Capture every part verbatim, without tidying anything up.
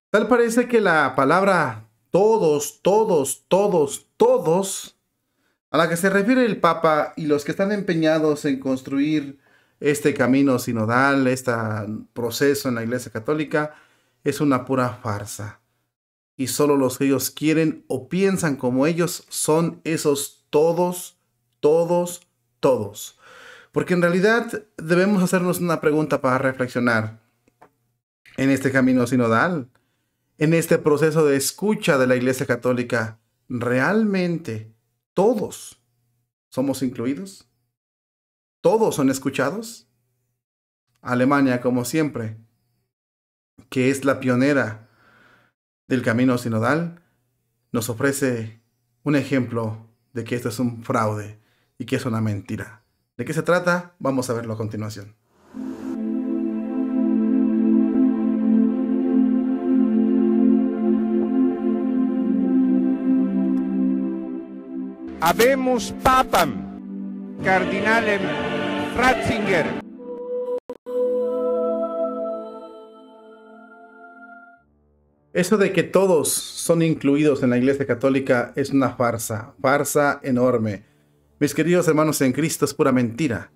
Tal parece que la palabra todos, todos, todos, todos, a la que se refiere el Papa y los que están empeñados en construir este camino sinodal, este proceso en la Iglesia Católica, es una pura farsa. Y solo los que ellos quieren o piensan como ellos son esos todos, todos, todos. Porque en realidad debemos hacernos una pregunta para reflexionar en este camino sinodal. En este proceso de escucha de la Iglesia Católica, ¿realmente todos somos incluidos? ¿Todos son escuchados? Alemania, como siempre, que es la pionera del camino sinodal, nos ofrece un ejemplo de que esto es un fraude y que es una mentira. ¿De qué se trata? Vamos a verlo a continuación. Habemus Papam, Cardinalem Ratzinger. Eso de que todos son incluidos en la Iglesia Católica es una farsa, farsa enorme. Mis queridos hermanos en Cristo, es pura mentira.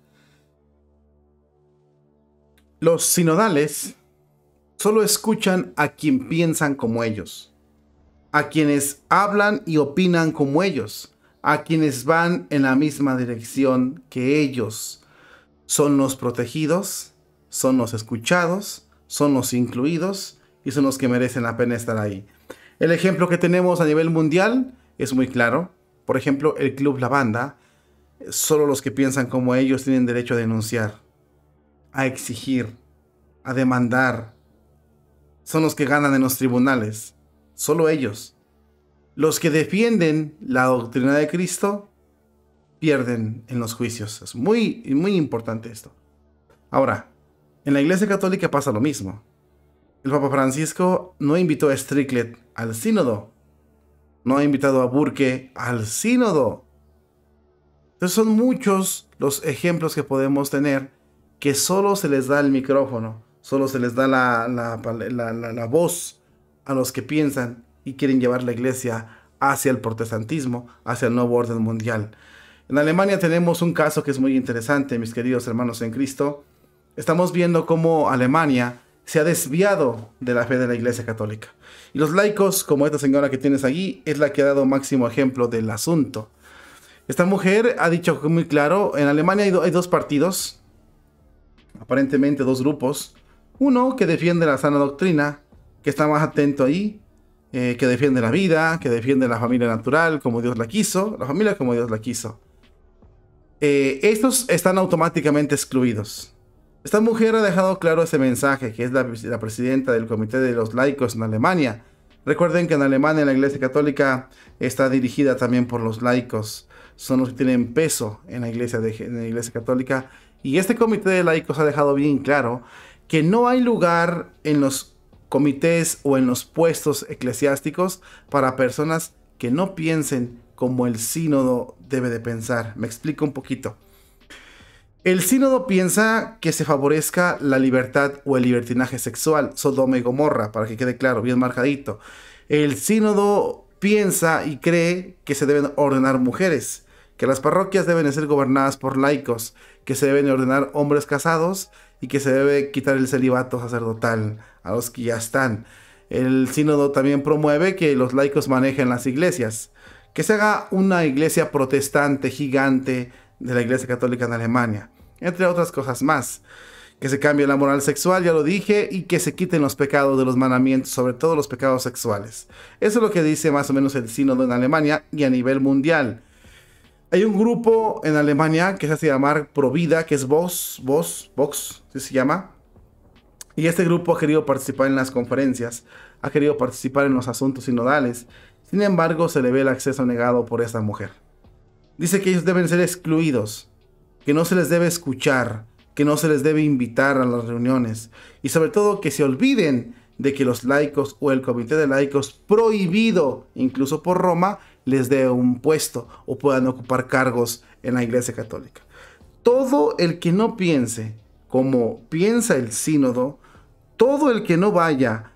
Los sinodales solo escuchan a quien piensan como ellos, a quienes hablan y opinan como ellos, a quienes van en la misma dirección que ellos. Son los protegidos, son los escuchados, son los incluidos y son los que merecen la pena estar ahí. El ejemplo que tenemos a nivel mundial es muy claro. Por ejemplo, el Club La Banda, solo los que piensan como ellos tienen derecho a denunciar, a exigir, a demandar. Son los que ganan en los tribunales, solo ellos. Los que defienden la doctrina de Cristo pierden en los juicios. Es muy, muy importante esto. Ahora, en la Iglesia Católica pasa lo mismo. El Papa Francisco no invitó a Stricklet al sínodo. No ha invitado a Burke al sínodo. Entonces son muchos los ejemplos que podemos tener que solo se les da el micrófono, solo se les da la, la, la, la, la voz a los que piensan y quieren llevar la Iglesia hacia el protestantismo, hacia el nuevo orden mundial. En Alemania tenemos un caso que es muy interesante, mis queridos hermanos en Cristo. Estamos viendo cómo Alemania se ha desviado de la fe de la Iglesia Católica. Y los laicos, como esta señora que tienes allí, es la que ha dado máximo ejemplo del asunto. Esta mujer ha dicho muy claro, en Alemania hay, do, hay dos partidos, aparentemente dos grupos. Uno que defiende la sana doctrina, que está más atento ahí, eh, que defiende la vida, que defiende la familia natural como Dios la quiso, la familia como Dios la quiso. Eh, estos están automáticamente excluidos. Esta mujer ha dejado claro ese mensaje, que es la, la presidenta del Comité de los Laicos en Alemania. Recuerden que en Alemania la Iglesia Católica está dirigida también por los laicos. Son los que tienen peso en la Iglesia, de, en la Iglesia Católica. Y este Comité de Laicos ha dejado bien claro que no hay lugar en los comités o en los puestos eclesiásticos para personas que no piensen como el sínodo debe de pensar. Me explico un poquito. El sínodo piensa que se favorezca la libertad o el libertinaje sexual, Sodoma y Gomorra, para que quede claro, bien marcadito. El sínodo piensa y cree que se deben ordenar mujeres, que las parroquias deben ser gobernadas por laicos, que se deben ordenar hombres casados y que se debe quitar el celibato sacerdotal a los que ya están. El sínodo también promueve que los laicos manejen las iglesias, que se haga una iglesia protestante gigante de la Iglesia Católica en Alemania, entre otras cosas más. Que se cambie la moral sexual, ya lo dije, y que se quiten los pecados de los mandamientos, sobre todo los pecados sexuales. Eso es lo que dice más o menos el sínodo en Alemania y a nivel mundial. Hay un grupo en Alemania que se hace llamar Provida, que es Vox, Vox, Vox, ¿sí se llama? Y este grupo ha querido participar en las conferencias, ha querido participar en los asuntos sinodales. Sin embargo, se le ve el acceso negado por esta mujer. Dice que ellos deben ser excluidos, que no se les debe escuchar, que no se les debe invitar a las reuniones y sobre todo que se olviden de que los laicos o el comité de laicos, prohibido incluso por Roma, les dé un puesto o puedan ocupar cargos en la Iglesia Católica. Todo el que no piense como piensa el sínodo, todo el que no vaya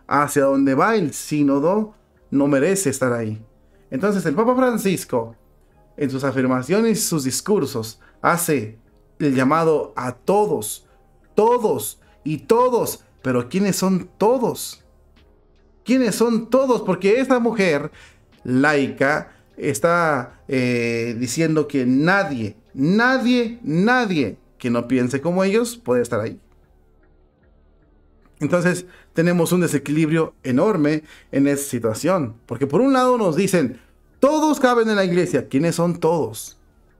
hacia donde va el sínodo no merece estar ahí. Entonces el Papa Francisco, en sus afirmaciones y sus discursos, hace el llamado a todos, todos y todos. Pero ¿quiénes son todos? ¿Quiénes son todos? Porque esta mujer laica está eh, diciendo que nadie, nadie, nadie que no piense como ellos puede estar ahí. Entonces tenemos un desequilibrio enorme en esta situación. Porque por un lado nos dicen, todos caben en la iglesia. ¿Quiénes son todos?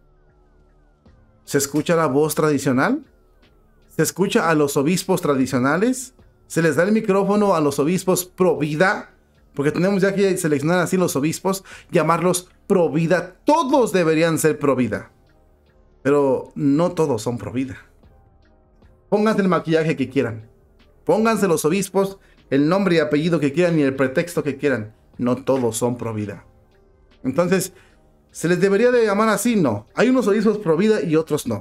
¿Se escucha la voz tradicional? ¿Se escucha a los obispos tradicionales? ¿Se les da el micrófono a los obispos pro vida? Porque tenemos ya que seleccionar así los obispos, llamarlos pro vida. Todos deberían ser pro vida. Pero no todos son pro vida. Pónganse el maquillaje que quieran. Pónganse los obispos el nombre y apellido que quieran y el pretexto que quieran. No todos son pro vida. Entonces, ¿se les debería de llamar así? No. Hay unos obispos pro vida y otros no.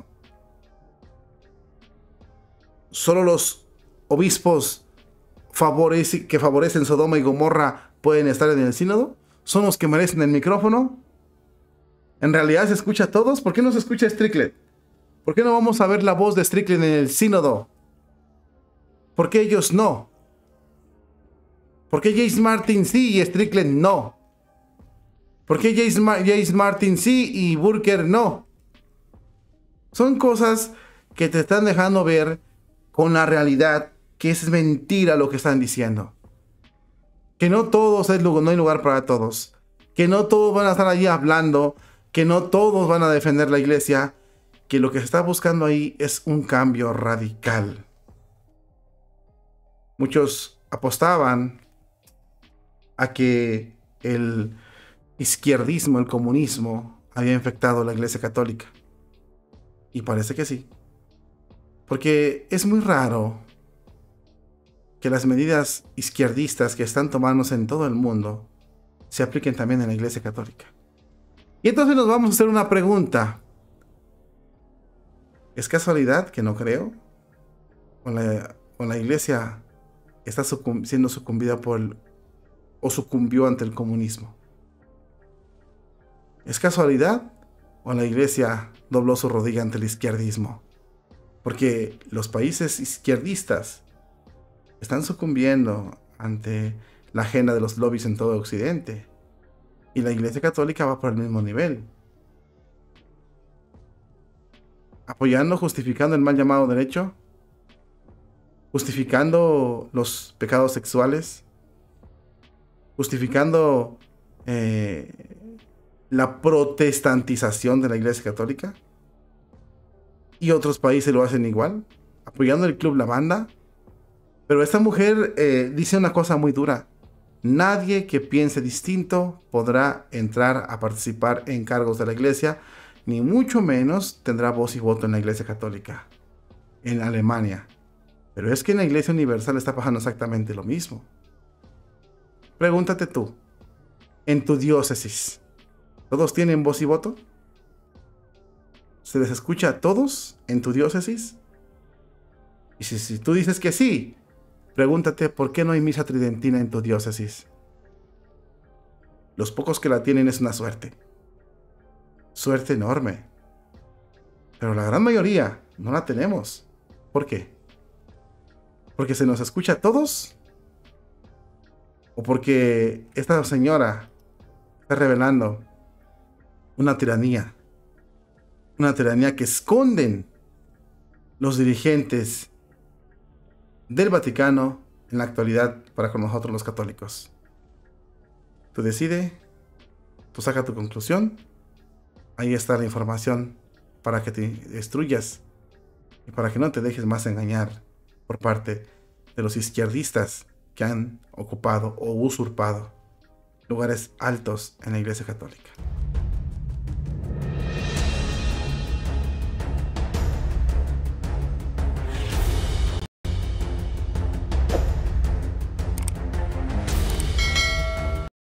Solo los obispos favorece, que favorecen Sodoma y Gomorra pueden estar en el sínodo. ¿Son los que merecen el micrófono? ¿En realidad se escucha a todos? ¿Por qué no se escucha a Strickland? ¿Por qué no vamos a ver la voz de Strickland en el sínodo? ¿Por qué ellos no? ¿Por qué James Martin sí y Strickland no? ¿Por qué James, Ma James Martin sí y Burker no? Son cosas que te están dejando ver con la realidad que es mentira lo que están diciendo. Que no todos es lugar, no hay lugar para todos. Que no todos van a estar allí hablando. Que no todos van a defender la iglesia. Que lo que se está buscando ahí es un cambio radical. Muchos apostaban a que el izquierdismo, el comunismo, había infectado la iglesia católica. Y parece que sí. Porque es muy raro que las medidas izquierdistas que están tomándose en todo el mundo se apliquen también en la iglesia católica. Y entonces nos vamos a hacer una pregunta. ¿Es casualidad que no creo? ¿O la, o la iglesia está sucumb siendo sucumbida por el, o sucumbió ante el comunismo? ¿Es casualidad? ¿O la iglesia dobló su rodilla ante el izquierdismo? Porque los países izquierdistas están sucumbiendo ante la agenda de los lobbies en todo Occidente. Y la iglesia católica va por el mismo nivel. Apoyando, justificando el mal llamado derecho. Justificando los pecados sexuales. Justificando eh, la protestantización de la iglesia católica. Y otros países lo hacen igual. Apoyando el Club La Banda. Pero esta mujer eh, dice una cosa muy dura. Nadie que piense distinto podrá entrar a participar en cargos de la iglesia, ni mucho menos tendrá voz y voto en la iglesia católica. En Alemania. Pero es que en la iglesia universal está pasando exactamente lo mismo. Pregúntate tú. En tu diócesis, ¿todos tienen voz y voto? ¿Se les escucha a todos en tu diócesis? Y si, si tú dices que sí, pregúntate por qué no hay misa tridentina en tu diócesis. Los pocos que la tienen es una suerte. Suerte enorme. Pero la gran mayoría no la tenemos. ¿Por qué? ¿Porque se nos escucha a todos? ¿O porque esta señora está revelando una tiranía? Una tiranía que esconden los dirigentes del Vaticano en la actualidad para con nosotros los católicos. Tú decide, tú saca tu conclusión. Ahí está la información para que te destruyas y para que no te dejes más engañar por parte de los izquierdistas que han ocupado o usurpado lugares altos en la Iglesia Católica.